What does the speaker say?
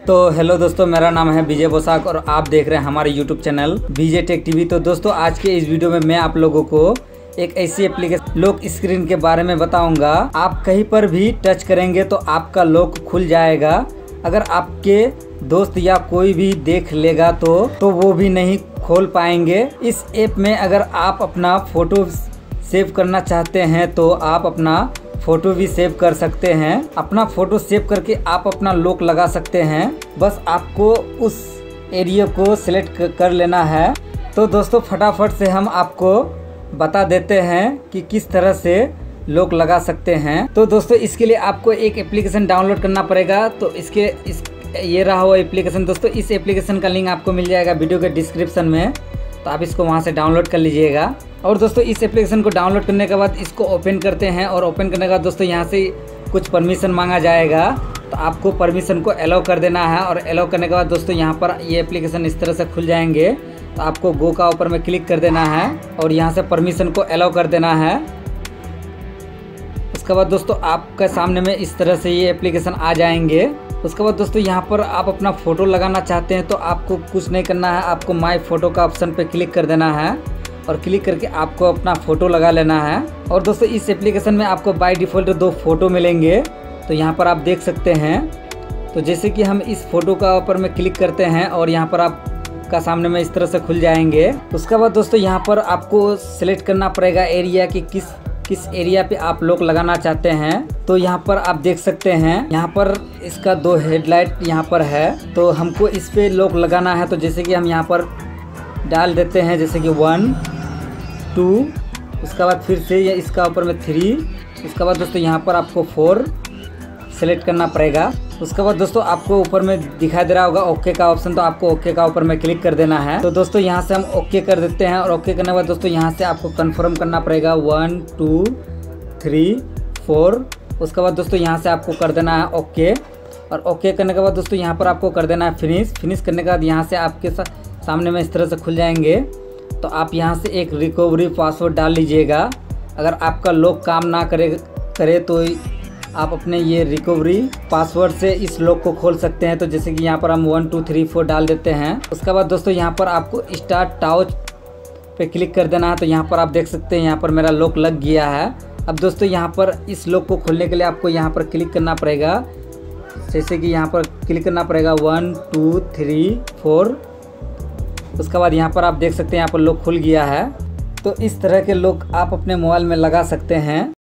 तो हेलो दोस्तों, मेरा नाम है विजय बोसाक और आप देख रहे हैं हमारे YouTube channel Vijay tech TV. तो दोस्तों, आज के इस वीडियो में मैं आप लोगों को एक ऐसी एप्लीकेशन लॉक स्क्रीन के बारे में बताऊंगा। आप कहीं पर भी टच करेंगे तो आपका लॉक खुल जाएगा। अगर आपके दोस्त या कोई भी देख लेगा तो वो भी नहीं खोल पाएंगे। इस ऐप में अगर आप अपना फ़ोटो सेव करना चाहते हैं तो आप अपना फ़ोटो भी सेव कर सकते हैं। अपना फ़ोटो सेव करके आप अपना लॉक लगा सकते हैं। बस आपको उस एरिया को सिलेक्ट कर लेना है। तो दोस्तों, फटाफट से हम आपको बता देते हैं कि किस तरह से लॉक लगा सकते हैं। तो दोस्तों, इसके लिए आपको एक एप्लीकेशन डाउनलोड करना पड़ेगा। तो ये रहा वो एप्लीकेशन। दोस्तों, इस एप्लीकेशन का लिंक आपको मिल जाएगा वीडियो के डिस्क्रिप्शन में, तो आप इसको वहां से डाउनलोड कर लीजिएगा। और दोस्तों, इस एप्लीकेशन को डाउनलोड करने के बाद इसको ओपन करते हैं और ओपन करने के बाद दोस्तों यहाँ से कुछ परमिशन मांगा जाएगा। तो आपको परमिशन को अलाउ कर देना है और अलाउ करने के बाद दोस्तों यहाँ पर ये एप्लीकेशन इस तरह से खुल जाएंगे। तो आपको गो का ऊपर में क्लिक कर देना है और यहाँ से परमिशन को अलाउ कर देना है। उसके बाद दोस्तों आपके सामने में इस तरह से ये एप्लीकेशन आ जाएंगे। उसके बाद दोस्तों यहाँ पर आप अपना फ़ोटो लगाना चाहते हैं तो आपको कुछ नहीं करना है, आपको माई फ़ोटो का ऑप्शन पे क्लिक कर देना है और क्लिक करके आपको अपना फ़ोटो लगा लेना है। और दोस्तों, इस एप्लीकेशन में आपको बाय डिफ़ॉल्ट 2 फ़ोटो मिलेंगे। तो यहाँ पर आप देख सकते हैं। तो जैसे कि हम इस फ़ोटो का ऊपर में क्लिक करते हैं और यहाँ पर आपका सामने में इस तरह से खुल जाएंगे। उसके बाद दोस्तों यहाँ पर आपको सिलेक्ट करना पड़ेगा एरिया कि किस एरिया पे आप लॉक लगाना चाहते हैं। तो यहाँ पर आप देख सकते हैं, यहाँ पर इसका 2 हेडलाइट यहाँ पर है। तो हमको इस पे लॉक लगाना है। तो जैसे कि हम यहाँ पर डाल देते हैं, जैसे कि 1 2, उसके बाद फिर से ये इसका ऊपर में 3, उसके बाद दोस्तों यहाँ पर आपको 4 सेलेक्ट करना पड़ेगा। उसके बाद दोस्तों आपको ऊपर में दिखाई दे रहा होगा ओके का ऑप्शन, तो आपको ओके का ऊपर में क्लिक कर देना है। तो दोस्तों यहाँ से हम ओके कर देते हैं और ओके करने के बाद दोस्तों यहाँ से आपको कंफर्म करना पड़ेगा 1 2 3 4। उसके बाद दोस्तों यहाँ से आपको कर देना है ओके और ओके करने के बाद दोस्तों यहाँ पर आपको कर देना है फिनिश करने के बाद यहाँ से आपके सामने में इस तरह से खुल जाएंगे। तो आप यहाँ से एक रिकवरी पासवर्ड डाल लीजिएगा। अगर आपका लॉक काम ना करे तो आप अपने ये रिकवरी पासवर्ड से इस लॉक को खोल सकते हैं। तो जैसे कि यहाँ पर हम 1 2 3 4 डाल देते हैं। उसके बाद दोस्तों यहाँ पर आपको स्टार्ट टाउच पे क्लिक कर देना है। तो यहाँ पर आप देख सकते हैं, यहाँ पर मेरा लॉक लग गया है। अब दोस्तों यहाँ पर इस लॉक को खोलने के लिए आपको यहाँ पर क्लिक करना पड़ेगा। जैसे कि यहाँ पर क्लिक करना पड़ेगा 1 2 3 4। उसके बाद यहाँ पर आप देख सकते हैं, यहाँ पर लॉक खुल गया है। तो इस तरह के लॉक आप अपने मोबाइल में लगा सकते हैं।